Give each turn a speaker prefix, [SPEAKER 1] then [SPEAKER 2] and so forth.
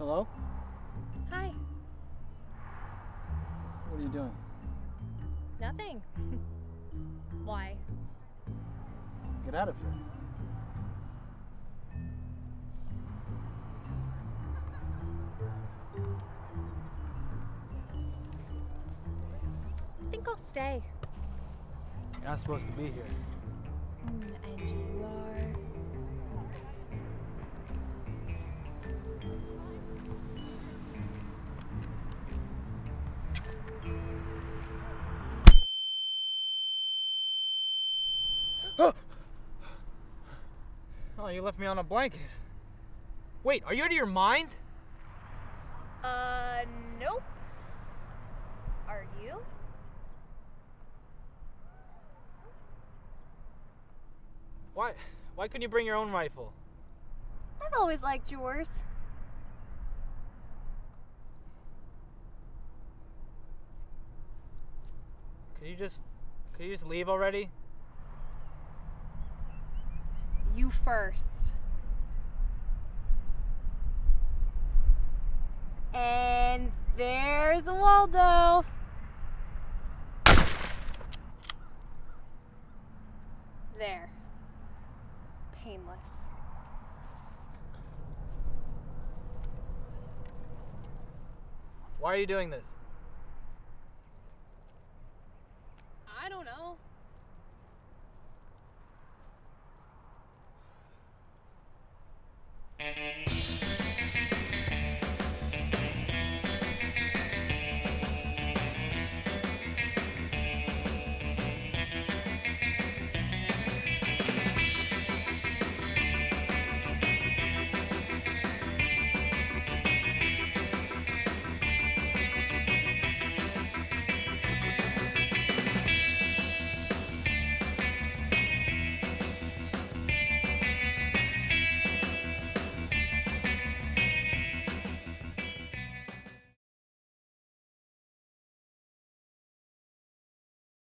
[SPEAKER 1] Hello?
[SPEAKER 2] Hi.
[SPEAKER 1] What are you doing?
[SPEAKER 2] Nothing. Why?
[SPEAKER 1] Get out of here.
[SPEAKER 2] I think I'll stay.
[SPEAKER 1] You're not supposed to be here.
[SPEAKER 2] And you are?
[SPEAKER 1] Oh, you left me on a blanket. Wait, are you out of your mind?
[SPEAKER 2] Nope. Are you?
[SPEAKER 1] Why couldn't you bring your own rifle?
[SPEAKER 2] I've always liked yours.
[SPEAKER 1] Could you just leave already?
[SPEAKER 2] You first. And there's Waldo. There. Painless.
[SPEAKER 1] Why are you doing this?
[SPEAKER 2] I don't know.